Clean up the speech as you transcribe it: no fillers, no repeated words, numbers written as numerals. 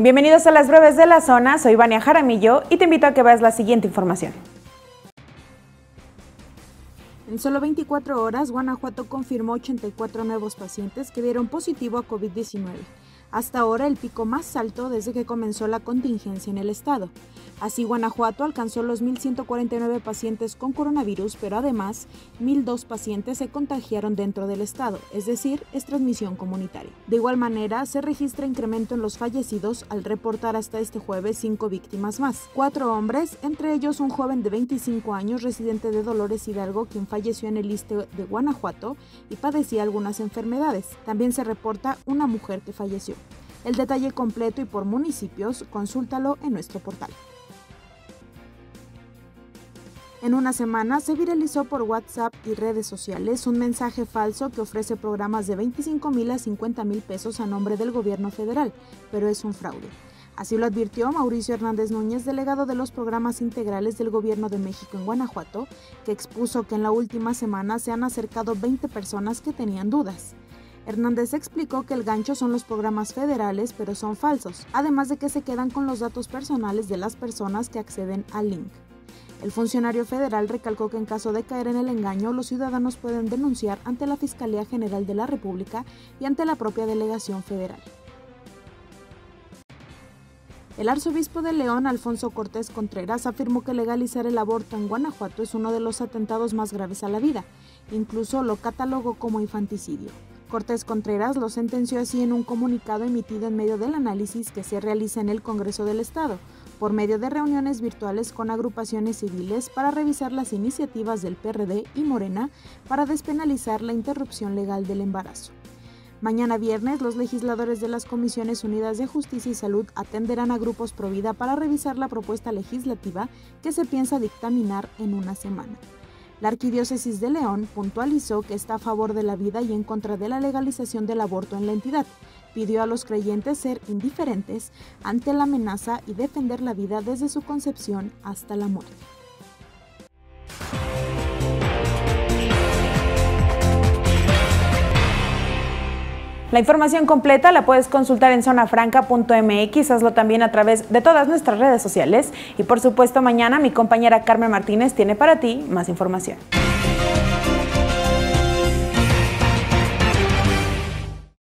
Bienvenidos a las breves de la zona, soy Vania Jaramillo y te invito a que veas la siguiente información. En solo 24 horas, Guanajuato confirmó 84 nuevos pacientes que dieron positivo a COVID-19. Hasta ahora el pico más alto desde que comenzó la contingencia en el estado. Así, Guanajuato alcanzó los 1.149 pacientes con coronavirus, pero además 1.002 pacientes se contagiaron dentro del estado, es decir, es transmisión comunitaria. De igual manera, se registra incremento en los fallecidos al reportar hasta este jueves 5 víctimas más. 4 hombres, entre ellos un joven de 25 años residente de Dolores Hidalgo, quien falleció en el ISSSTE de Guanajuato y padecía algunas enfermedades. También se reporta una mujer que falleció. El detalle completo y por municipios, consúltalo en nuestro portal. En una semana se viralizó por WhatsApp y redes sociales un mensaje falso que ofrece programas de 25,000 a 50,000 pesos a nombre del gobierno federal, pero es un fraude. Así lo advirtió Mauricio Hernández Núñez, delegado de los programas integrales del Gobierno de México en Guanajuato, que expuso que en la última semana se han acercado 20 personas que tenían dudas. Hernández explicó que el gancho son los programas federales, pero son falsos, además de que se quedan con los datos personales de las personas que acceden al link. El funcionario federal recalcó que en caso de caer en el engaño, los ciudadanos pueden denunciar ante la Fiscalía General de la República y ante la propia delegación federal. El arzobispo de León, Alfonso Cortés Contreras, afirmó que legalizar el aborto en Guanajuato es uno de los atentados más graves a la vida, incluso lo catalogó como infanticidio. Cortés Contreras lo sentenció así en un comunicado emitido en medio del análisis que se realiza en el Congreso del Estado, por medio de reuniones virtuales con agrupaciones civiles para revisar las iniciativas del PRD y Morena para despenalizar la interrupción legal del embarazo. Mañana viernes, los legisladores de las Comisiones Unidas de Justicia y Salud atenderán a grupos pro vida para revisar la propuesta legislativa que se piensa dictaminar en una semana. La Arquidiócesis de León puntualizó que está a favor de la vida y en contra de la legalización del aborto en la entidad. Pidió a los creyentes ser indiferentes ante la amenaza y defender la vida desde su concepción hasta la muerte. La información completa la puedes consultar en zonafranca.mx, hazlo también a través de todas nuestras redes sociales y por supuesto mañana mi compañera Carmen Martínez tiene para ti más información.